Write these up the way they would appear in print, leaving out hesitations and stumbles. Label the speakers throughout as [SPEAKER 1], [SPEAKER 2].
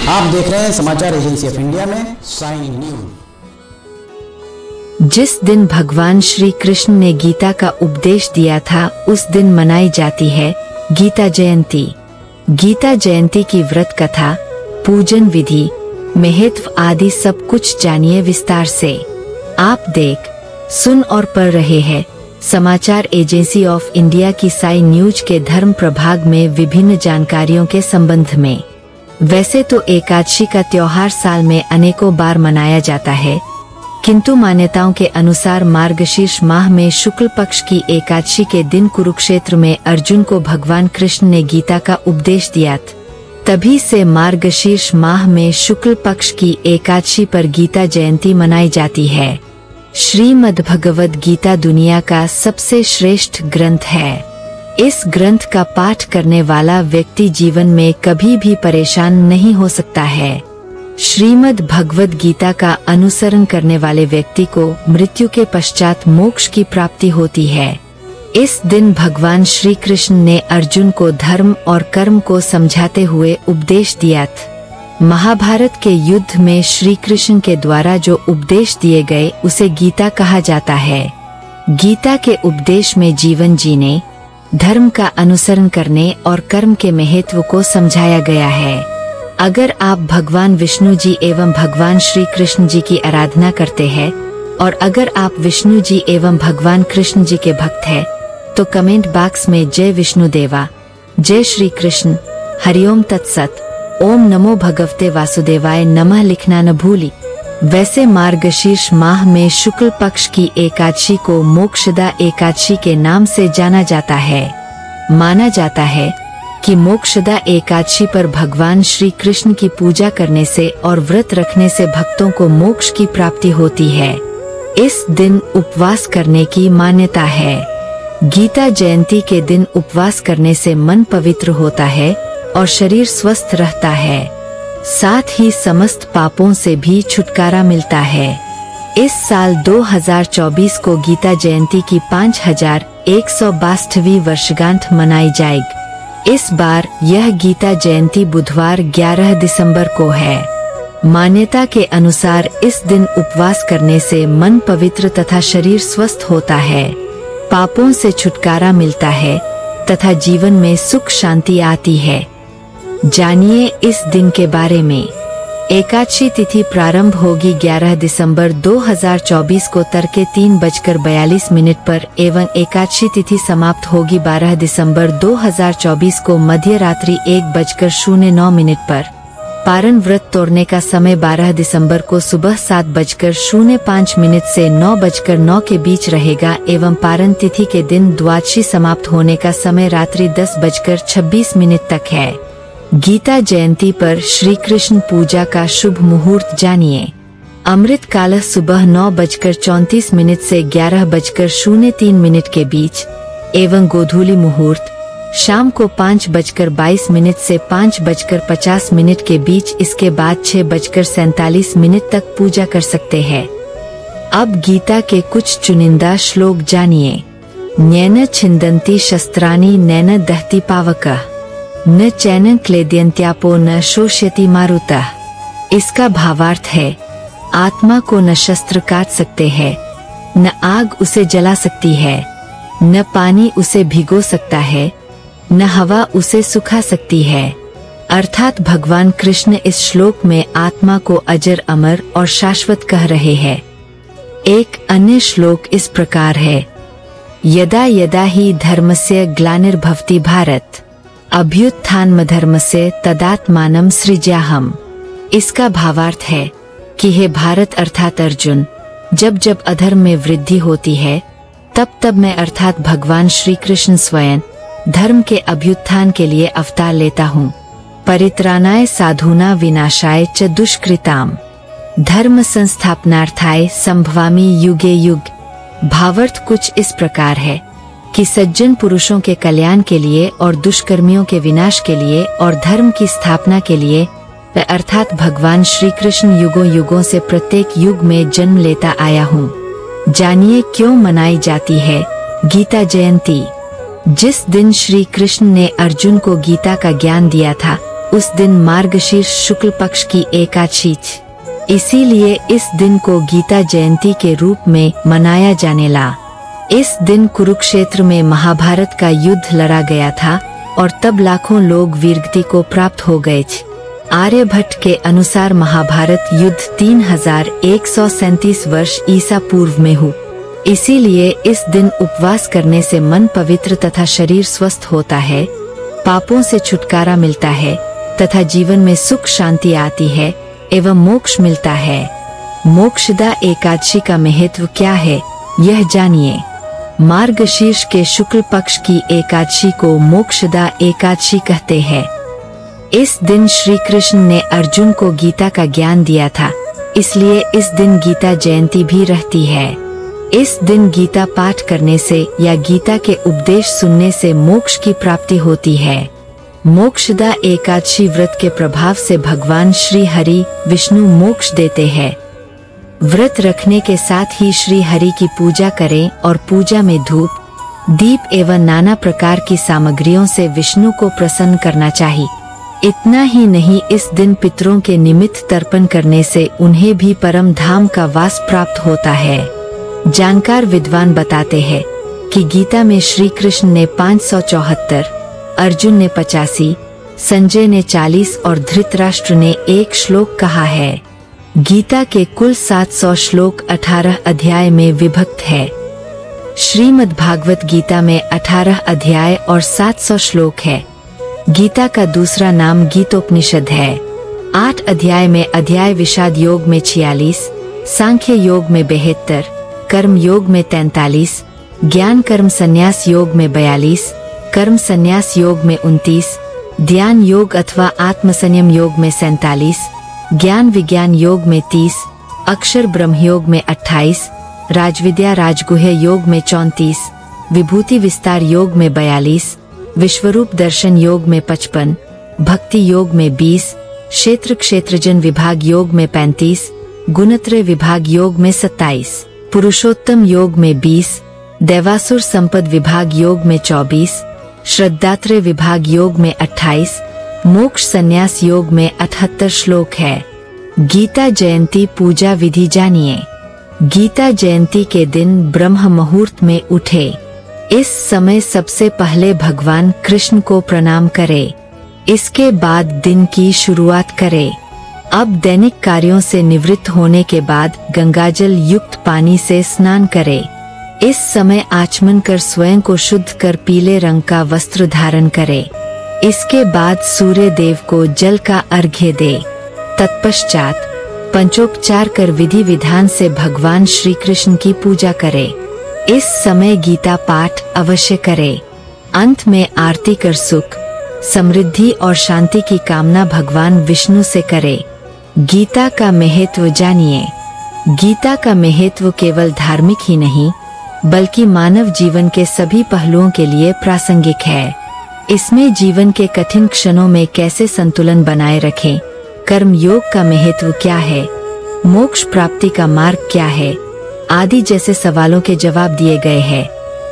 [SPEAKER 1] आप देख रहे हैं समाचार एजेंसी ऑफ इंडिया में साइन न्यूज।
[SPEAKER 2] जिस दिन भगवान श्री कृष्ण ने गीता का उपदेश दिया था उस दिन मनाई जाती है गीता जयंती। गीता जयंती की व्रत कथा, पूजन विधि, महत्व आदि सब कुछ जानिए विस्तार से। आप देख, सुन और पढ़ रहे हैं समाचार एजेंसी ऑफ इंडिया की साइन न्यूज के धर्म प्रभाग में विभिन्न जानकारियों के संबंध में। वैसे तो एकादशी का त्योहार साल में अनेकों बार मनाया जाता है, किंतु मान्यताओं के अनुसार मार्गशीर्ष माह में शुक्ल पक्ष की एकादशी के दिन कुरुक्षेत्र में अर्जुन को भगवान कृष्ण ने गीता का उपदेश दिया। तभी से मार्गशीर्ष माह में शुक्ल पक्ष की एकादशी पर गीता जयंती मनाई जाती है। श्रीमद् भगवद गीता दुनिया का सबसे श्रेष्ठ ग्रंथ है। इस ग्रंथ का पाठ करने वाला व्यक्ति जीवन में कभी भी परेशान नहीं हो सकता है। श्रीमद् भगवद गीता का अनुसरण करने वाले व्यक्ति को मृत्यु के पश्चात मोक्ष की प्राप्ति होती है। इस दिन भगवान श्री कृष्ण ने अर्जुन को धर्म और कर्म को समझाते हुए उपदेश दिया। महाभारत के युद्ध में श्री कृष्ण के द्वारा जो उपदेश दिए गए उसे गीता कहा जाता है। गीता के उपदेश में जीवन जीने, धर्म का अनुसरण करने और कर्म के महत्व को समझाया गया है। अगर आप भगवान विष्णु जी एवं भगवान श्री कृष्ण जी की आराधना करते हैं और अगर आप विष्णु जी एवं भगवान कृष्ण जी के भक्त हैं, तो कमेंट बॉक्स में जय विष्णु देवा, जय श्री कृष्ण, हरिओम तत्सत, ओम नमो भगवते वासुदेवाय नमः लिखना न भूली। वैसे मार्गशीर्ष माह में शुक्ल पक्ष की एकादशी को मोक्षदा एकादशी के नाम से जाना जाता है। माना जाता है कि मोक्षदा एकादशी पर भगवान श्री कृष्ण की पूजा करने से और व्रत रखने से भक्तों को मोक्ष की प्राप्ति होती है। इस दिन उपवास करने की मान्यता है। गीता जयंती के दिन उपवास करने से मन पवित्र होता है और शरीर स्वस्थ रहता है, साथ ही समस्त पापों से भी छुटकारा मिलता है। इस साल 2024 को गीता जयंती की 5162वीं वर्षगांठ मनाई जाएगी। इस बार यह गीता जयंती बुधवार 11 दिसंबर को है। मान्यता के अनुसार इस दिन उपवास करने से मन पवित्र तथा शरीर स्वस्थ होता है, पापों से छुटकारा मिलता है तथा जीवन में सुख शांति आती है। जानिए इस दिन के बारे में। एकादशी तिथि प्रारंभ होगी 11 दिसंबर 2024 को तड़के 3:42 पर एवं एकादशी तिथि समाप्त होगी 12 दिसंबर 2024 को मध्य रात्रि 1:09 पर। पारण व्रत तोड़ने का समय 12 दिसंबर को सुबह 7:05 से 9:09 के बीच रहेगा एवं पारण तिथि के दिन द्वादशी समाप्त होने का समय रात्रि 10:26 तक है। गीता जयंती पर श्री कृष्ण पूजा का शुभ मुहूर्त जानिए। अमृत काल सुबह 9:34 से 11:03 के बीच एवं गोधूली मुहूर्त शाम को 5:22 से 5:50 के बीच। इसके बाद 6:47 तक पूजा कर सकते हैं। अब गीता के कुछ चुनिंदा श्लोक जानिए। नैन छिन्दन्ति शस्त्राणि नैन दहति पावकः, न चैन क्लेद्यन्त्यापो न शोष्यति मारुतः। इसका भावार्थ है, आत्मा को न शस्त्र काट सकते हैं, न आग उसे जला सकती है, न पानी उसे भिगो सकता है, न हवा उसे सुखा सकती है। अर्थात भगवान कृष्ण इस श्लोक में आत्मा को अजर अमर और शाश्वत कह रहे हैं। एक अन्य श्लोक इस प्रकार है, यदा यदा ही धर्मस्य ग्लानिर्भवति भारत अभ्युत्थानमधर्मस्य तदात्मानं सृजाम्यहम्। इसका भावार्थ है कि हे भारत अर्थात अर्जुन, जब जब अधर्म में वृद्धि होती है तब तब मैं अर्थात भगवान श्री कृष्ण स्वयं धर्म के अभ्युत्थान के लिए अवतार लेता हूँ। परित्राणाय साधूना विनाशाय च दुष्कृताम धर्म संस्थापनार्थाय संभवामि युगे युग। भावार्थ कुछ इस प्रकार है कि सज्जन पुरुषों के कल्याण के लिए और दुष्कर्मियों के विनाश के लिए और धर्म की स्थापना के लिए अर्थात भगवान श्री कृष्ण युगों युगों से प्रत्येक युग में जन्म लेता आया हूँ। जानिए क्यों मनाई जाती है गीता जयंती। जिस दिन श्री कृष्ण ने अर्जुन को गीता का ज्ञान दिया था उस दिन मार्गशीर्ष शुक्ल पक्ष की एकादशी, इसीलिए इस दिन को गीता जयंती के रूप में मनाया जाने लगा। इस दिन कुरुक्षेत्र में महाभारत का युद्ध लड़ा गया था और तब लाखों लोग वीरगति को प्राप्त हो गए थे। आर्यभट्ट के अनुसार महाभारत युद्ध 3137 वर्ष ईसा पूर्व में हुआ। इसीलिए इस दिन उपवास करने से मन पवित्र तथा शरीर स्वस्थ होता है, पापों से छुटकारा मिलता है तथा जीवन में सुख शांति आती है एवं मोक्ष मिलता है। मोक्षदा एकादशी का महत्व क्या है, यह जानिए। मार्गशीर्ष के शुक्ल पक्ष की एकादशी को मोक्षदा एकादशी कहते हैं। इस दिन श्री कृष्ण ने अर्जुन को गीता का ज्ञान दिया था, इसलिए इस दिन गीता जयंती भी रहती है। इस दिन गीता पाठ करने से या गीता के उपदेश सुनने से मोक्ष की प्राप्ति होती है। मोक्षदा एकादशी व्रत के प्रभाव से भगवान श्री हरि विष्णु मोक्ष देते हैं। व्रत रखने के साथ ही श्री हरि की पूजा करें और पूजा में धूप, दीप एवं नाना प्रकार की सामग्रियों से विष्णु को प्रसन्न करना चाहिए। इतना ही नहीं, इस दिन पितरों के निमित्त तर्पण करने से उन्हें भी परम धाम का वास प्राप्त होता है। जानकार विद्वान बताते हैं कि गीता में श्री कृष्ण ने 574, अर्जुन ने 85, संजय ने 40 और धृतराष्ट्र ने 1 श्लोक कहा है। गीता के कुल 700 श्लोक 18 अध्याय में विभक्त है। श्रीमद् भागवत गीता में 18 अध्याय और 700 श्लोक है। गीता का दूसरा नाम गीतोपनिषद है। 8 अध्याय में अध्याय विषाद योग में 46, सांख्य योग में 72, कर्म योग में 43, ज्ञान कर्म संन्यास योग में 42, कर्म संन्यास योग में 29, ध्यान योग अथवा आत्मसंयम योग में 47, ज्ञान विज्ञान योग में 30, अक्षर ब्रह्म योग में 28, राजविद्या राजगुह्य योग में 34, विभूति विस्तार योग में 42, विश्वरूप दर्शन योग में 55, भक्ति योग में 20, क्षेत्र क्षेत्रजन विभाग योग में 35, गुणत्रय विभाग योग में 27, पुरुषोत्तम योग में 20, देवासुर संपद विभाग योग में 24, श्रद्धात्रय विभाग योग में 28, मोक्ष संन्यास योग में 78 श्लोक है। गीता जयंती पूजा विधि जानिए। गीता जयंती के दिन ब्रह्म मुहूर्त में उठे। इस समय सबसे पहले भगवान कृष्ण को प्रणाम करें। इसके बाद दिन की शुरुआत करें। अब दैनिक कार्यों से निवृत्त होने के बाद गंगाजल युक्त पानी से स्नान करें। इस समय आचमन कर स्वयं को शुद्ध कर पीले रंग का वस्त्र धारण करें। इसके बाद सूर्य देव को जल का अर्घ्य दे। तत्पश्चात पंचोपचार कर विधि विधान से भगवान श्री कृष्ण की पूजा करें। इस समय गीता पाठ अवश्य करें। अंत में आरती कर सुख, समृद्धि और शांति की कामना भगवान विष्णु से करें। गीता का महत्व जानिए। गीता का महत्व केवल धार्मिक ही नहीं बल्कि मानव जीवन के सभी पहलुओं के लिए प्रासंगिक है। इसमें जीवन के कठिन क्षणों में कैसे संतुलन बनाए रखें, कर्म योग का महत्व क्या है, मोक्ष प्राप्ति का मार्ग क्या है, आदि जैसे सवालों के जवाब दिए गए हैं।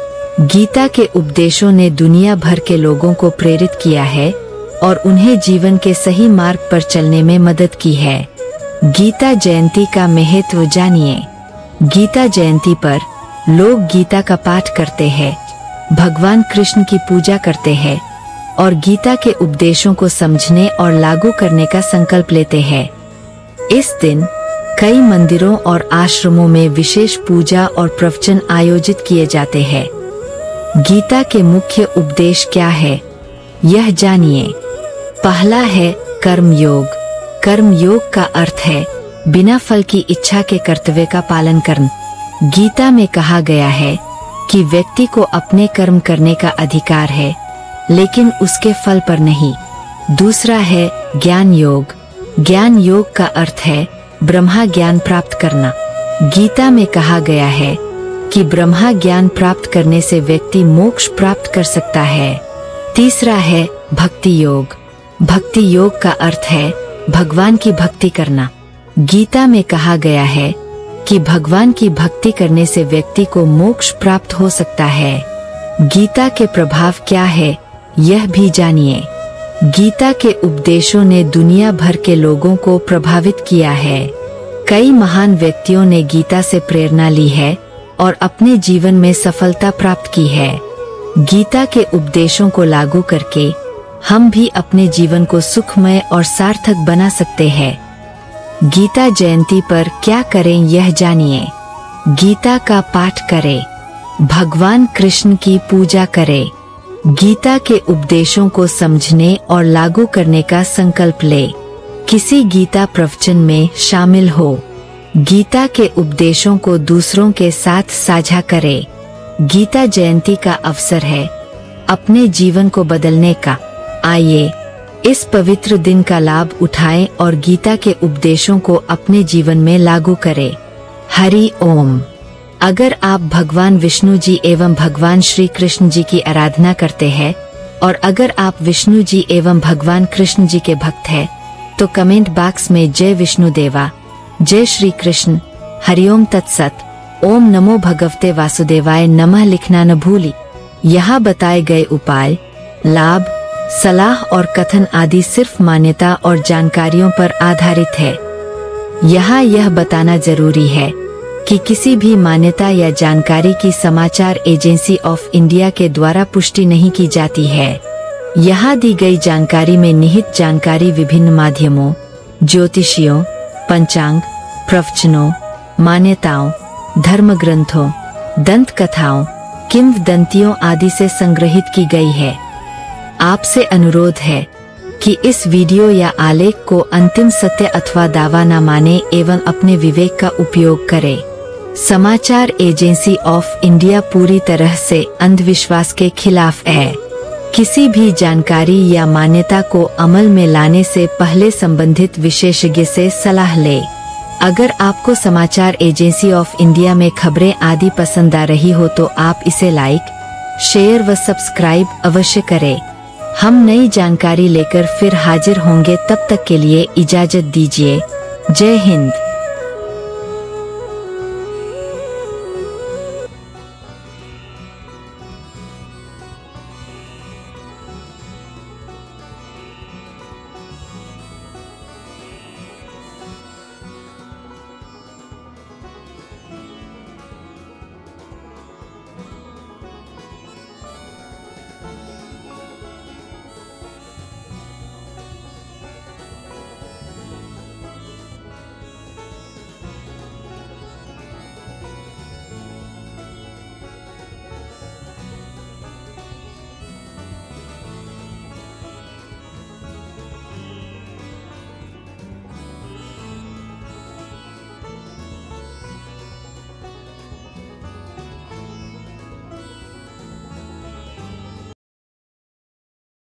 [SPEAKER 2] गीता के उपदेशों ने दुनिया भर के लोगों को प्रेरित किया है और उन्हें जीवन के सही मार्ग पर चलने में मदद की है। गीता जयंती का महत्व जानिए। गीता जयंती पर लोग गीता का पाठ करते हैं, भगवान कृष्ण की पूजा करते हैं और गीता के उपदेशों को समझने और लागू करने का संकल्प लेते हैं। इस दिन कई मंदिरों और आश्रमों में विशेष पूजा और प्रवचन आयोजित किए जाते हैं। गीता के मुख्य उपदेश क्या है, यह जानिए। पहला है कर्म योग। कर्म योग का अर्थ है बिना फल की इच्छा के कर्तव्य का पालन करना। गीता में कहा गया है कि व्यक्ति को अपने कर्म करने का अधिकार है लेकिन उसके फल पर नहीं। दूसरा है ज्ञान योग। ज्ञान योग का अर्थ है ब्रह्मा ज्ञान प्राप्त करना। गीता में कहा गया है कि ब्रह्मा ज्ञान प्राप्त करने से व्यक्ति मोक्ष प्राप्त कर सकता है। तीसरा है भक्ति योग। भक्ति योग का अर्थ है भगवान की भक्ति करना। गीता में कहा गया है कि भगवान की भक्ति करने से व्यक्ति को मोक्ष प्राप्त हो सकता है। गीता के प्रभाव क्या है, यह भी जानिए। गीता के उपदेशों ने दुनिया भर के लोगों को प्रभावित किया है। कई महान व्यक्तियों ने गीता से प्रेरणा ली है और अपने जीवन में सफलता प्राप्त की है। गीता के उपदेशों को लागू करके हम भी अपने जीवन को सुखमय और सार्थक बना सकते हैं। गीता जयंती पर क्या करें यह जानिए। गीता का पाठ करें, भगवान कृष्ण की पूजा करें, गीता के उपदेशों को समझने और लागू करने का संकल्प ले, किसी गीता प्रवचन में शामिल हो, गीता के उपदेशों को दूसरों के साथ साझा करें। गीता जयंती का अवसर है अपने जीवन को बदलने का। आइए इस पवित्र दिन का लाभ उठाएं और गीता के उपदेशों को अपने जीवन में लागू करें। हरि ओम। अगर आप भगवान विष्णु जी एवं भगवान श्री कृष्ण जी की आराधना करते हैं और अगर आप विष्णु जी एवं भगवान कृष्ण जी के भक्त हैं, तो कमेंट बॉक्स में जय विष्णु देवा, जय श्री कृष्ण, हरिओम तत्सत, ओम नमो भगवते वासुदेवाय नमः लिखना न भूली। यहाँ बताए गए उपाय, लाभ, सलाह और कथन आदि सिर्फ मान्यता और जानकारियों पर आधारित है। यहाँ यह बताना जरूरी है कि किसी भी मान्यता या जानकारी की समाचार एजेंसी ऑफ इंडिया के द्वारा पुष्टि नहीं की जाती है। यहाँ दी गई जानकारी में निहित जानकारी विभिन्न माध्यमों, ज्योतिषियों, पंचांग, प्रवचनों, मान्यताओं, धर्म ग्रंथों, दंत कथाओं, किंवदंतियों आदि से संग्रहित की गई है। आपसे अनुरोध है कि इस वीडियो या आलेख को अंतिम सत्य अथवा दावा न माने एवं अपने विवेक का उपयोग करें। समाचार एजेंसी ऑफ इंडिया पूरी तरह से अंधविश्वास के खिलाफ है। किसी भी जानकारी या मान्यता को अमल में लाने से पहले संबंधित विशेषज्ञ से सलाह लें। अगर आपको समाचार एजेंसी ऑफ इंडिया में खबरें आदि पसंद आ रही हो तो आप इसे लाइक, शेयर व सब्सक्राइब अवश्य करें। हम नई जानकारी लेकर फिर हाजिर होंगे, तब तक के लिए इजाजत दीजिए। जय हिंद।